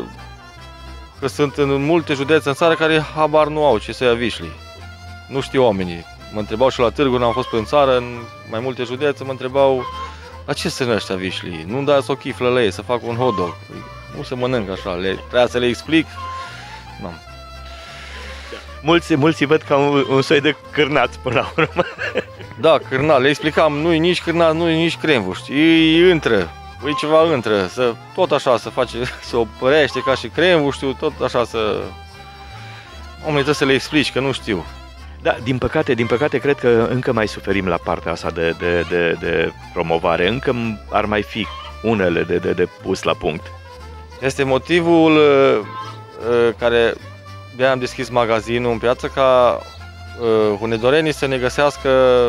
că sunt în multe județe în țară care habar nu au ce să ia vișlii. Nu știu oamenii. Mă întrebau și la târguri, am fost pe în țară, în mai multe județe, mă întrebau la ce se ăștia vișlii? Nu-mi dați o chiflă la ei, să fac un hot dog. Nu se mănâncă așa, le, trebuia să le explic. Nu. Mulți, mulți văd ca un, un soi de cârnaț până la urmă. Da, cârnaț, le explicam, nu-i nici cârnaț, nu-i nici cremvuști, e între, e ceva între, să, tot așa să face, să o părește ca și cremvuștiu, tot așa să... Oamenii trebuie să le explici, că nu știu. Da, din păcate, din păcate, cred că încă mai suferim la partea asta de, de, de, de promovare. Încă ar mai fi unele de, de, de pus la punct. Este motivul uh, care de-aia am deschis magazinul în piață, ca uh, hunedorenii să ne găsească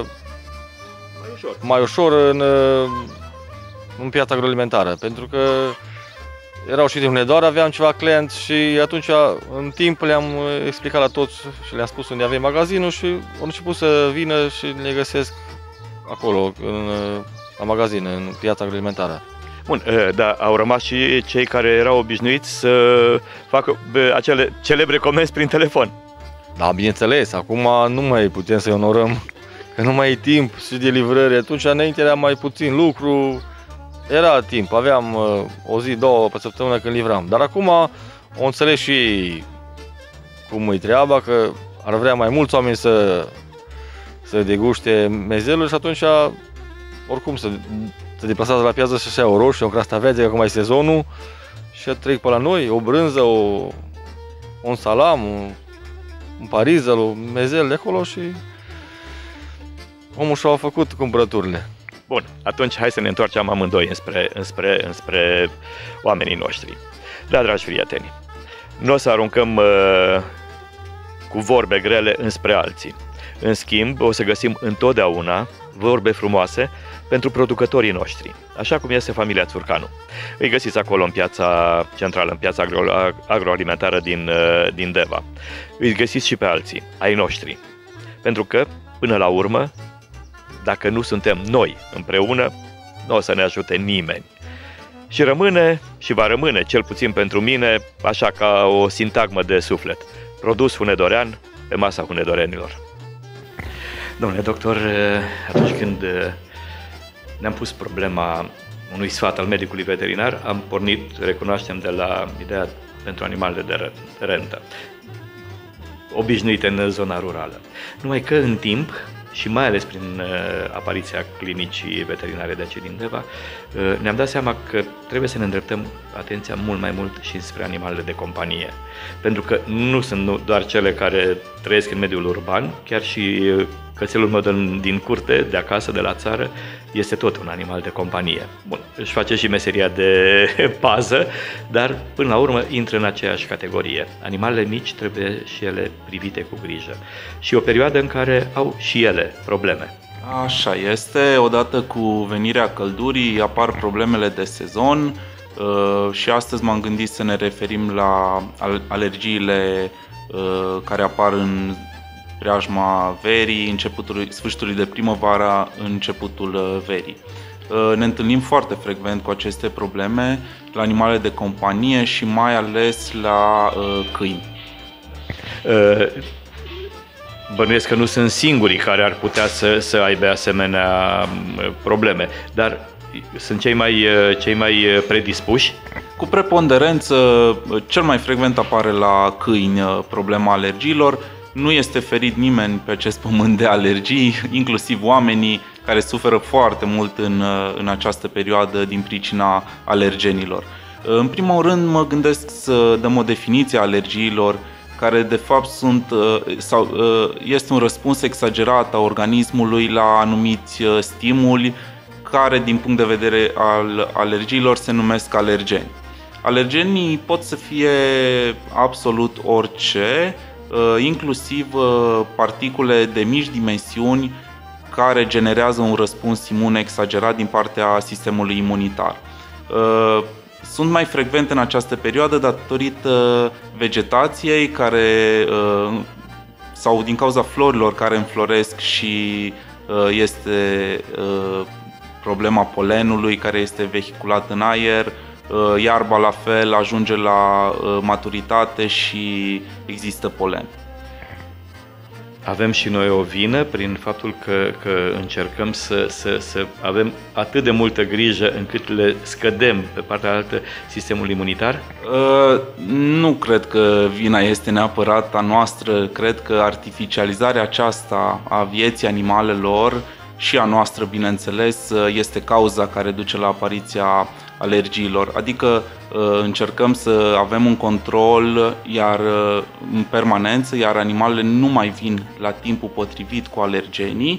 mai ușor, mai ușor în, uh, în piața agroalimentară. Pentru că erau și din Hunedoara, aveam ceva clienți și atunci în timp le-am explicat la toți și le-am spus unde avem magazinul și au început să vină și le găsesc acolo, în, la magazin, în piața agroalimentară. Bun, dar au rămas și cei care erau obișnuiți să facă acele celebre comenzi prin telefon. Da, bineînțeles, acum nu mai putem să-i onorăm, că nu mai e timp și de livrări, atunci înainte era mai puțin lucru. Era timp, aveam uh, o zi, două pe săptămână când livram, dar acum o înțeleg și ei cum e treaba, că ar vrea mai mulți oameni să, să deguste mezelul și atunci oricum se, se deplasează la piață și așa o roșie, o crastaveață, că acum e sezonul și trec pe la noi, o brânză, o, un salam, un, un parizel, un mezel de acolo și omul și-a făcut cumpărăturile. Bun, atunci hai să ne întoarcem amândoi înspre, înspre, înspre oamenii noștri. Da, dragi prieteni, nu o să aruncăm uh, cu vorbe grele înspre alții. În schimb, o să găsim întotdeauna vorbe frumoase pentru producătorii noștri, așa cum este familia Țurcanu. Îi găsiți acolo în piața centrală, în piața agro, agroalimentară din, din Deva. Îi găsiți și pe alții, ai noștri. Pentru că, până la urmă, dacă nu suntem noi împreună, nu o să ne ajute nimeni. Și rămâne, și va rămâne, cel puțin pentru mine, așa ca o sintagmă de suflet. Produs hunedorean pe masa hunedorenilor. Domnule doctor, atunci când ne-am pus problema unui sfat al medicului veterinar, am pornit, recunoaștem, de la ideea pentru animalele de rentă, obișnuite în zona rurală. Numai că în timp, și mai ales prin apariția clinicii veterinare de aici din Deva, ne-am dat seama că trebuie să ne îndreptăm atenția mult mai mult și spre animalele de companie. Pentru că nu sunt doar cele care trăiesc în mediul urban, chiar și cățelul meu din curte, de acasă, de la țară, este tot un animal de companie. Bun, își face și meseria de pază, dar până la urmă intră în aceeași categorie. Animalele mici trebuie și ele privite cu grijă. Și o perioadă în care au și ele probleme. Așa este, odată cu venirea căldurii apar problemele de sezon și astăzi m-am gândit să ne referim la alergiile care apar în preajma verii, începutul, sfârșitului de primăvară, începutul verii. Ne întâlnim foarte frecvent cu aceste probleme la animale de companie și mai ales la câini. Uh, bănuiesc că nu sunt singurii care ar putea să, să aibă asemenea probleme, dar sunt cei mai, cei mai predispuși? Cu preponderență, cel mai frecvent apare la câini problema alergiilor. Nu este ferit nimeni pe acest pământ de alergii, inclusiv oamenii care suferă foarte mult în, în această perioadă din pricina alergenilor. În primul rând mă gândesc să dăm o definiție a alergiilor, care de fapt sunt, sau, este un răspuns exagerat a organismului la anumiți stimuli, care din punct de vedere al alergiilor se numesc alergeni. Alergenii pot să fie absolut orice, inclusiv particule de mici dimensiuni care generează un răspuns imun exagerat din partea sistemului imunitar. Sunt mai frecvente în această perioadă datorită vegetației care, sau din cauza florilor care înfloresc și este problema polenului care este vehiculat în aer. Iarba la fel ajunge la maturitate și există polen. Avem și noi o vină prin faptul că, că încercăm să, să, să avem atât de multă grijă încât le scădem pe partea altă sistemul imunitar? Uh, nu cred că vina este neapărat a noastră. Cred că artificializarea aceasta a vieții animalelor și a noastră, bineînțeles, este cauza care duce la apariția alergiilor. Adică încercăm să avem un control iar în permanență, iar animalele nu mai vin la timpul potrivit cu alergenii,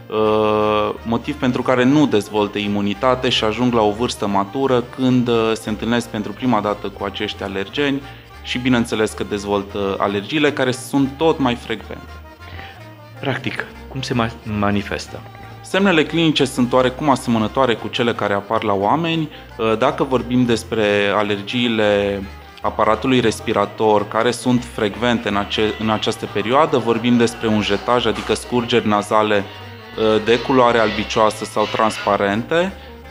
motiv pentru care nu dezvoltă imunitate și ajung la o vârstă matură când se întâlnesc pentru prima dată cu acești alergeni și bineînțeles că dezvoltă alergiile care sunt tot mai frecvente. Practic, cum se manifestă? Semnele clinice sunt oarecum asemănătoare cu cele care apar la oameni. Dacă vorbim despre alergiile aparatului respirator care sunt frecvente în, ace- în această perioadă, vorbim despre un jetaj, adică scurgeri nazale de culoare albicioasă sau transparente,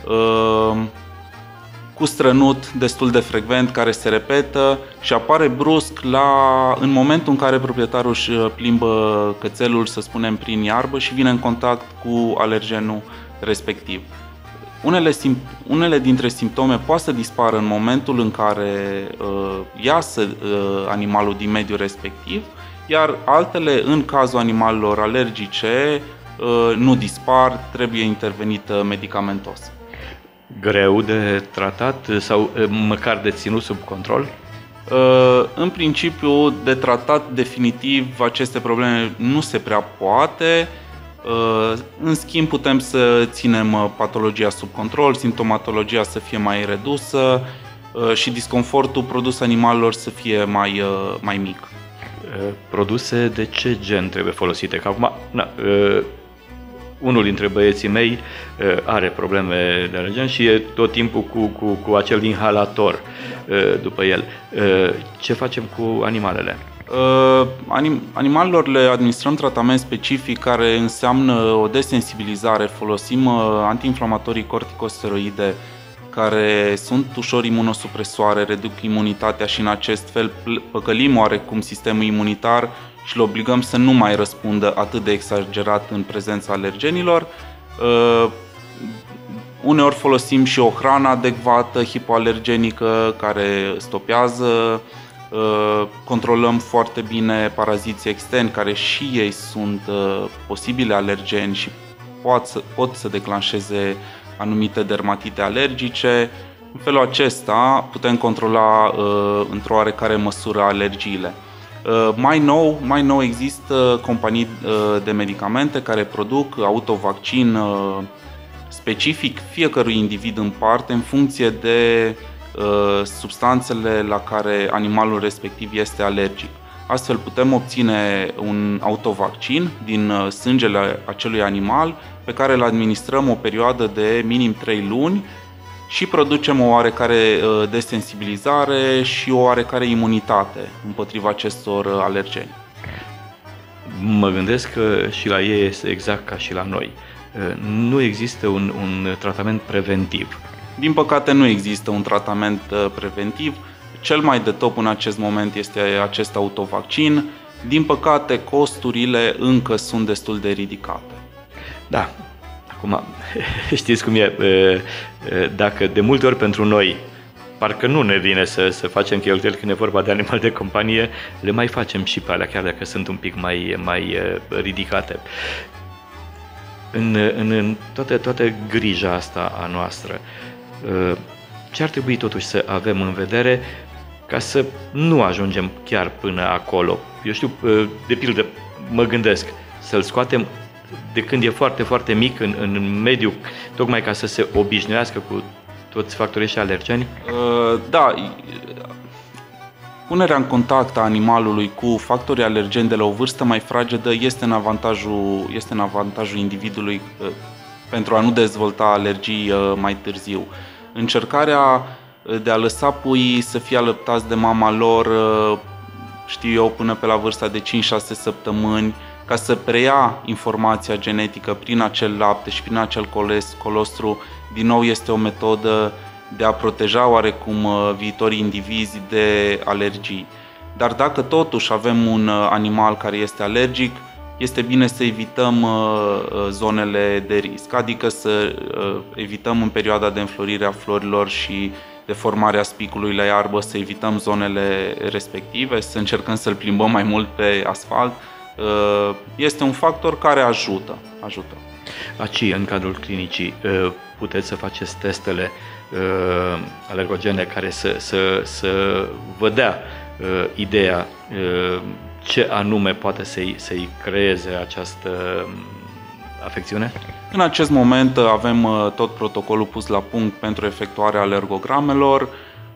cu strănut destul de frecvent care se repetă și apare brusc la, în momentul în care proprietarul își plimbă cățelul, să spunem, prin iarbă și vine în contact cu alergenul respectiv. Unele, unele dintre simptome poate să dispară în momentul în care uh, iasă uh, animalul din mediul respectiv, iar altele, în cazul animalelor alergice, uh, nu dispar, trebuie intervenit medicamentos. Greu de tratat sau măcar de ținut sub control? În principiu, de tratat definitiv aceste probleme nu se prea poate. În schimb, putem să ținem patologia sub control, simptomatologia să fie mai redusă și disconfortul produs animalelor să fie mai, mai mic. Produse de ce gen trebuie folosite? Că acum, na, unul dintre băieții mei are probleme de alergen și e tot timpul cu, cu, cu acel inhalator după el. Ce facem cu animalele? Anim, animalelor le administrăm tratament specific care înseamnă o desensibilizare. Folosim antiinflamatorii corticosteroide care sunt ușor imunosupresoare, reduc imunitatea și în acest fel păcălim oarecum sistemul imunitar și le obligăm să nu mai răspundă atât de exagerat în prezența alergenilor. Uh, uneori folosim și o hrană adecvată, hipoalergenică, care stopează. Uh, controlăm foarte bine paraziții externi, care și ei sunt uh, posibile alergeni și pot să, pot să declanșeze anumite dermatite alergice. În felul acesta putem controla uh, într-o oarecare măsură alergiile. Uh, mai nou, mai nou există companii uh, de medicamente care produc autovaccin uh, specific fiecărui individ în parte în funcție de uh, substanțele la care animalul respectiv este alergic. Astfel putem obține un autovaccin din uh, sângele acelui animal pe care îl administrăm o perioadă de minim trei luni și producem o oarecare desensibilizare și o oarecare imunitate împotriva acestor alergeni. Mă gândesc că și la ei este exact ca și la noi. Nu există un, un tratament preventiv. Din păcate nu există un tratament preventiv. Cel mai de top în acest moment este acest autovaccin. Din păcate, costurile încă sunt destul de ridicate. Da, acum știți cum e, dacă de multe ori pentru noi parcă nu ne vine să, să facem cheltuieli când e vorba de animale de companie, le mai facem și pe alea, chiar dacă sunt un pic mai, mai ridicate. În, în, în toată, toată grija asta a noastră, ce ar trebui totuși să avem în vedere ca să nu ajungem chiar până acolo? Eu știu, de pildă, mă gândesc să-l scoatem de când e foarte, foarte mic în, în mediu, tocmai ca să se obișnuiască cu toți factorii și alergeni? Uh, da, punerea în contact a animalului cu factorii alergeni de la o vârstă mai fragedă este în avantajul, este în avantajul individului uh, pentru a nu dezvolta alergii uh, mai târziu. Încercarea de a lăsa puii să fie alăptați de mama lor, uh, știu eu, până pe la vârsta de cinci șase săptămâni, ca să preia informația genetică prin acel lapte și prin acel colostru, din nou este o metodă de a proteja oarecum viitorii indivizi de alergii. Dar dacă totuși avem un animal care este alergic, este bine să evităm zonele de risc, adică să evităm în perioada de înflorire a florilor și de formarea spicului la iarbă, să evităm zonele respective, să încercăm să-l plimbăm mai mult pe asfalt. Este un factor care ajută. ajută. Aici, în cadrul clinicii, puteți să faceți testele alergogene care să, să, să vă dea ideea ce anume poate să-i, să-i creeze această afecțiune? În acest moment avem tot protocolul pus la punct pentru efectuarea alergogramelor.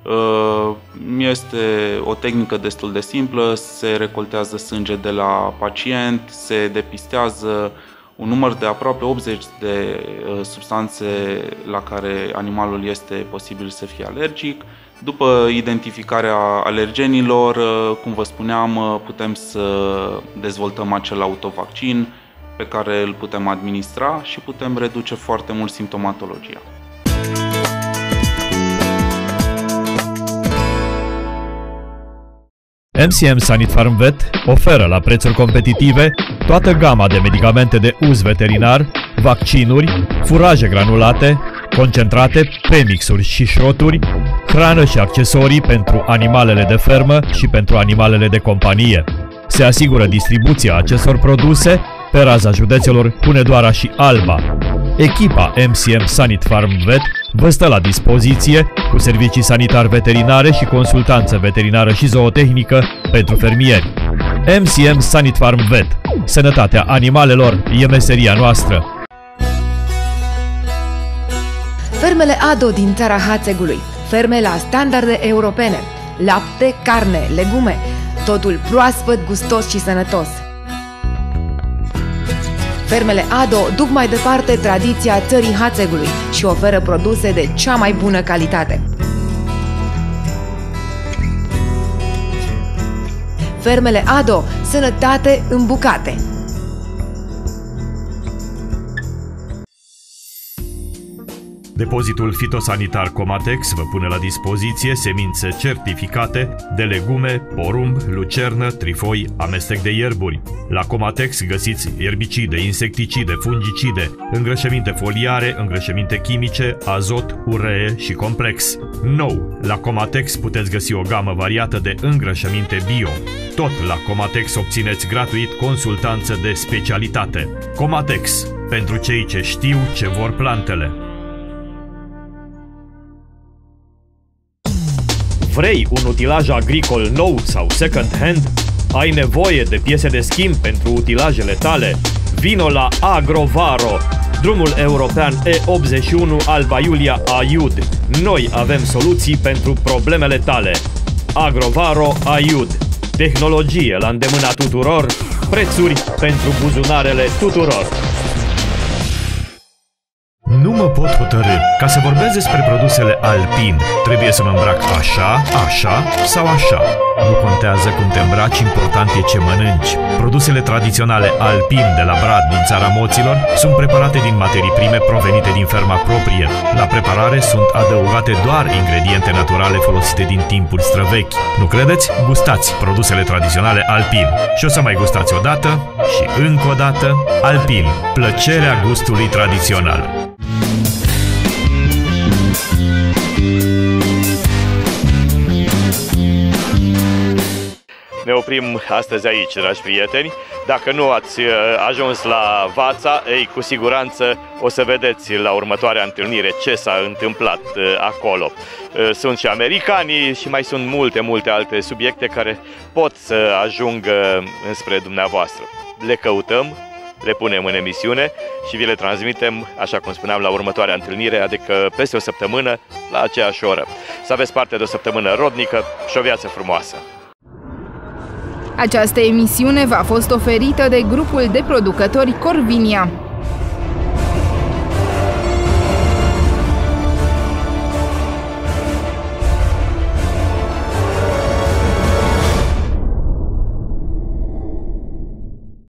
Este o tehnică destul de simplă, se recoltează sânge de la pacient, se depistează un număr de aproape optzeci de substanțe la care animalul este posibil să fie alergic. După identificarea alergenilor, cum vă spuneam, putem să dezvoltăm acel autovaccin pe care îl putem administra și putem reduce foarte mult simptomatologia. M C M Sanitfarm Vet oferă la prețuri competitive toată gama de medicamente de uz veterinar, vaccinuri, furaje granulate, concentrate, premixuri și șroturi, hrană și accesorii pentru animalele de fermă și pentru animalele de companie. Se asigură distribuția acestor produse pe raza județelor Hunedoara și Alba. Echipa M C M Sanitfarm Vet vă stă la dispoziție cu servicii sanitar-veterinare și consultanță veterinară și zootehnică pentru fermieri. M C M Sanitfarm Vet. Sănătatea animalelor e meseria noastră. Fermele Ado din țara Hațegului, ferme la standarde europene, lapte, carne, legume, totul proaspăt, gustos și sănătos. Fermele Ado duc mai departe tradiția țării Hațegului și oferă produse de cea mai bună calitate. Fermele Ado, sănătate în bucate. Depozitul fitosanitar Comatex vă pune la dispoziție semințe certificate de legume, porumb, lucernă, trifoi, amestec de ierburi. La Comatex găsiți erbicide, insecticide, fungicide, îngrășăminte foliare, îngrășăminte chimice, azot, uree și complex. Nou, la Comatex puteți găsi o gamă variată de îngrășăminte bio. Tot la Comatex obțineți gratuit consultanță de specialitate. Comatex, pentru cei ce știu ce vor plantele. Vrei un utilaj agricol nou sau second hand? Ai nevoie de piese de schimb pentru utilajele tale? Vino la Agrovaro, drumul european E optzeci și unu Alba Iulia Aiud. Noi avem soluții pentru problemele tale. Agrovaro Aiud. Tehnologie la îndemâna tuturor, prețuri pentru buzunarele tuturor. Nu mă pot hotărî. Ca să vorbesc despre produsele Alpin, trebuie să mă îmbrac așa, așa sau așa. Nu contează cum te îmbraci, important e ce mănânci. Produsele tradiționale Alpin de la Brad din țara Moților sunt preparate din materii prime provenite din ferma proprie. La preparare sunt adăugate doar ingrediente naturale folosite din timpuri străvechi. Nu credeți? Gustați produsele tradiționale Alpin. Și o să mai gustați o dată și încă o dată. Alpin. Plăcerea gustului tradițional. Ne oprim astăzi aici, dragi prieteni. Dacă nu ați ajuns la Vața, ei, cu siguranță o să vedeți la următoarea întâlnire ce s-a întâmplat acolo. Sunt și americanii și mai sunt multe, multe alte subiecte care pot să ajungă înspre dumneavoastră. Le căutăm, le punem în emisiune și vi le transmitem, așa cum spuneam, la următoarea întâlnire, adică peste o săptămână, la aceeași oră. Să aveți parte de o săptămână rodnică și o viață frumoasă! Această emisiune v-a fost oferită de grupul de producători Corvinia.